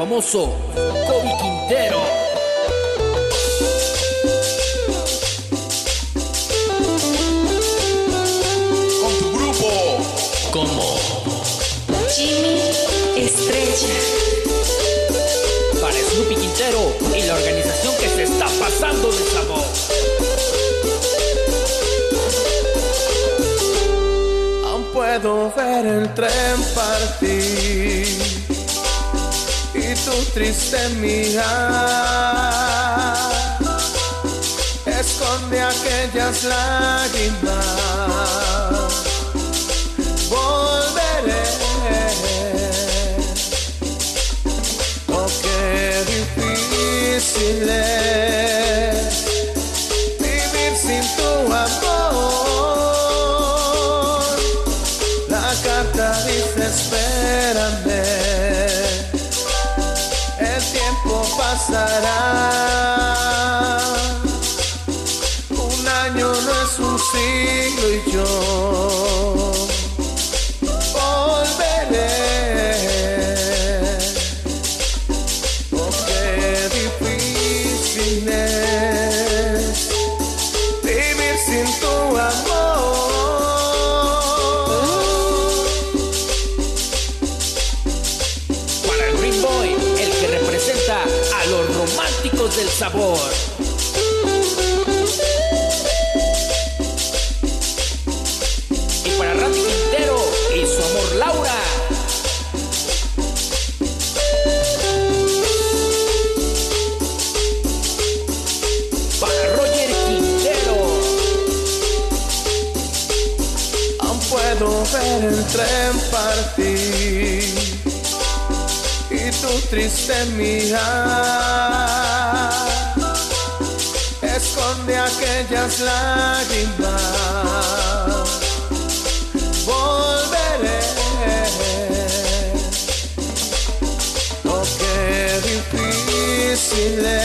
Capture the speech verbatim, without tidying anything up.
famoso Kobe Quintero. Con tu grupo Como Jimmy Estrella. para Snoopy Quintero y la organización que se está pasando de sabor. Aún puedo ver el tren partir y tu triste mirar esconde aquellas lágrimas. Volveré. Oh, qué difícil es vivir sin tu amor. La carta dice espérame, el tiempo pasará. Un año no es un siglo y yo volveré. Oh, qué difícil es vivir sin tu amor. Para el Green Boy, el que representa a los románticos del sabor. Y para Randy Quintero y su amor Laura. Para Roger Quintero. Aún puedo ver el tren partir y tu triste mirar esconde aquellas lágrimas. Volveré. Oh, qué difícil es